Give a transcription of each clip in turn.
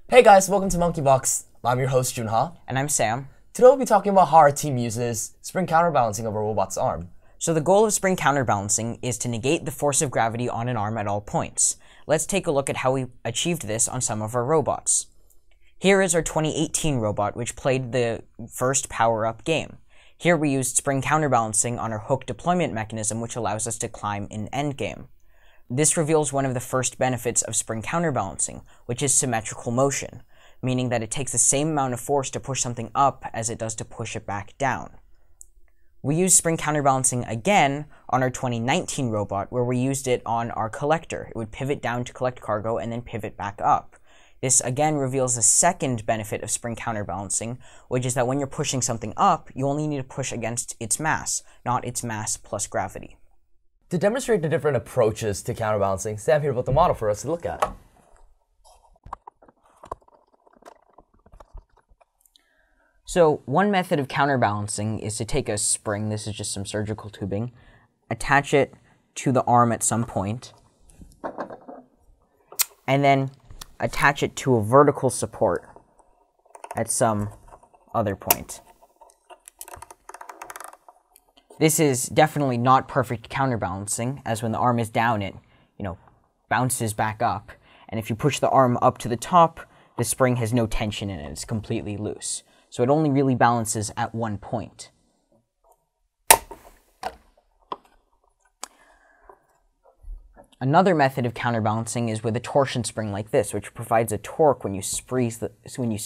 Hey guys, welcome to Monkey Box. I'm your host Joonha. And I'm Sam. Today we'll be talking about how our team uses spring counterbalancing of a robot's arm. So the goal of spring counterbalancing is to negate the force of gravity on an arm at all points. Let's take a look at how we achieved this on some of our robots. Here is our 2018 robot, which played the first power-up game. Here we used spring counterbalancing on our hook deployment mechanism, which allows us to climb in endgame. This reveals one of the first benefits of spring counterbalancing, which is symmetrical motion, meaning that it takes the same amount of force to push something up as it does to push it back down. We used spring counterbalancing again on our 2019 robot, where we used it on our collector. It would pivot down to collect cargo and then pivot back up. This again reveals the second benefit of spring counterbalancing, which is that when you're pushing something up, you only need to push against its mass, not its mass plus gravity. To demonstrate the different approaches to counterbalancing, Sam here built a model for us to look at. So one method of counterbalancing is to take a spring, this is just some surgical tubing, attach it to the arm at some point, and then attach it to a vertical support at some other point. This is definitely not perfect counterbalancing, as when the arm is down, it, bounces back up. And if you push the arm up to the top, the spring has no tension in it, it's completely loose. So it only really balances at one point. Another method of counterbalancing is with a torsion spring like this, which provides a torque when you squeeze the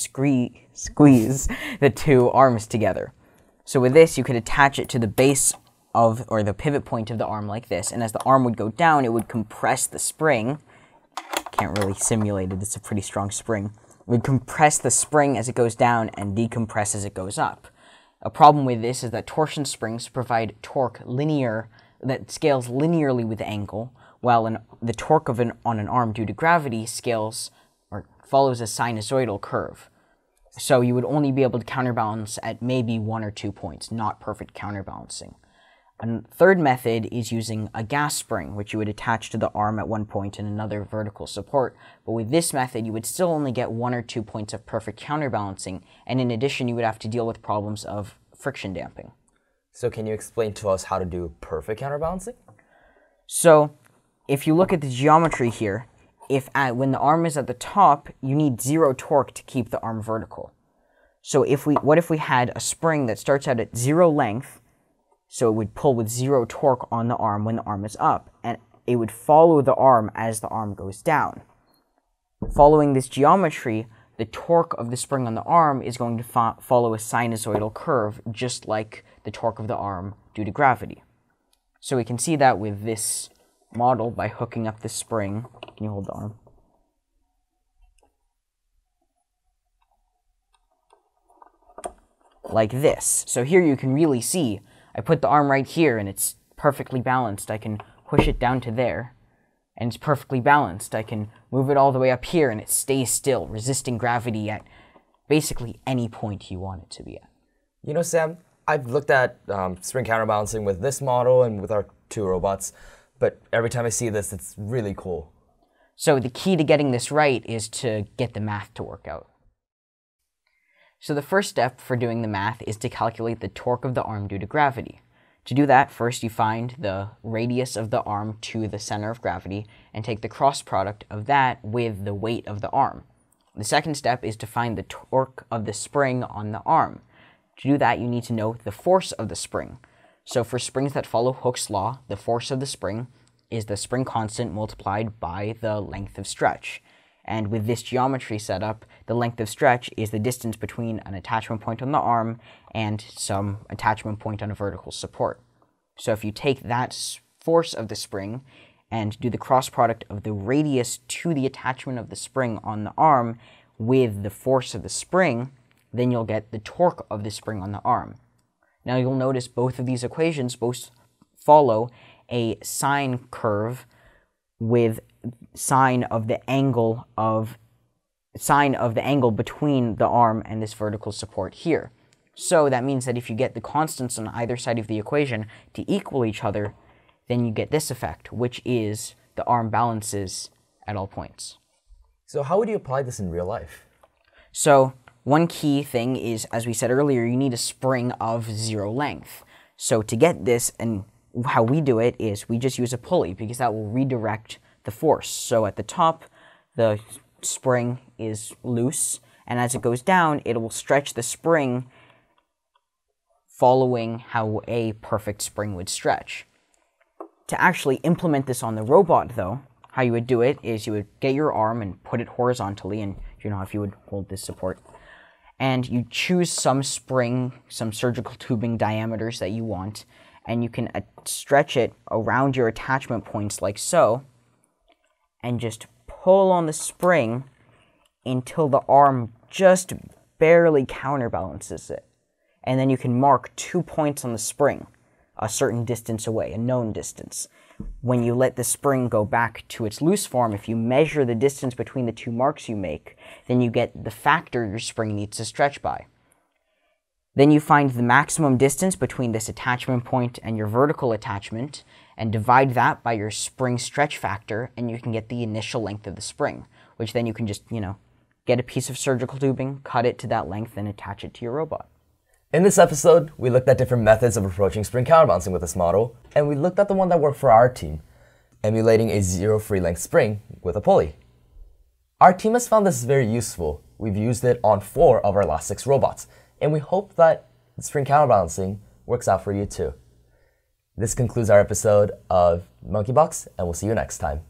two arms together. So with this, you could attach it to the base of, or the pivot point of the arm like this, and as the arm would go down, it would compress the spring. Can't really simulate it, it's a pretty strong spring. It would compress the spring as it goes down and decompress as it goes up. A problem with this is that torsion springs provide torque that scales linearly with angle, while the torque on an arm due to gravity scales or follows a sinusoidal curve. So you would only be able to counterbalance at maybe 1 or 2 points, not perfect counterbalancing. A third method is using a gas spring, which you would attach to the arm at one point and another vertical support. But with this method, you would still only get 1 or 2 points of perfect counterbalancing, and in addition, you would have to deal with problems of friction damping. So can you explain to us how to do perfect counterbalancing? So if you look at the geometry here, when the arm is at the top, you need 0 torque to keep the arm vertical. So what if we had a spring that starts out at 0 length, so it would pull with 0 torque on the arm when the arm is up, and it would follow the arm as the arm goes down. Following this geometry, the torque of the spring on the arm is going to follow a sinusoidal curve, just like the torque of the arm due to gravity. So we can see that with this model by hooking up the spring. Can you hold the arm? Like this. So here you can really see, I put the arm right here and it's perfectly balanced. I can push it down to there and it's perfectly balanced. I can move it all the way up here and it stays still, resisting gravity at basically any point you want it to be at. Sam, I've looked at spring counterbalancing with this model and with our 2 robots, but every time I see this, it's really cool. So the key to getting this right is to get the math to work out. So the first step for doing the math is to calculate the torque of the arm due to gravity. To do that, first you find the radius of the arm to the center of gravity and take the cross product of that with the weight of the arm. The second step is to find the torque of the spring on the arm. To do that, you need to know the force of the spring. So for springs that follow Hooke's law, the force of the spring is the spring constant multiplied by the length of stretch. And with this geometry set up, the length of stretch is the distance between an attachment point on the arm and some attachment point on a vertical support. So if you take that force of the spring and do the cross product of the radius to the attachment of the spring on the arm with the force of the spring, then you'll get the torque of the spring on the arm. Now you'll notice both of these equations both follow a sine curve with sine of the angle between the arm and this vertical support here. So that means that if you get the constants on either side of the equation to equal each other, then you get this effect, which is the arm balances at all points. So how would you apply this in real life? So one key thing is, as we said earlier, you need a spring of 0 length. So to get this, and how we do it is we just use a pulley, because that will redirect the force. So at the top, the spring is loose, and as it goes down, it will stretch the spring following how a perfect spring would stretch. To actually implement this on the robot, though, how you would do it is you would get your arm and put it horizontally, and if you would hold this support, and you choose some spring, some surgical tubing diameters that you want, and you can stretch it around your attachment points like so, and just pull on the spring until the arm just barely counterbalances it. And then you can mark 2 points on the spring, a certain distance away, a known distance. When you let the spring go back to its loose form, if you measure the distance between the 2 marks you make, then you get the factor your spring needs to stretch by. Then you find the maximum distance between this attachment point and your vertical attachment, and divide that by your spring stretch factor, and you can get the initial length of the spring, which then you can just, get a piece of surgical tubing, cut it to that length, and attach it to your robot. In this episode, we looked at different methods of approaching spring counterbalancing with this model, and we looked at the one that worked for our team, emulating a 0 free length spring with a pulley. Our team has found this very useful. We've used it on 4 of our last 6 robots, and we hope that spring counterbalancing works out for you too. This concludes our episode of Monkey Box, and we'll see you next time.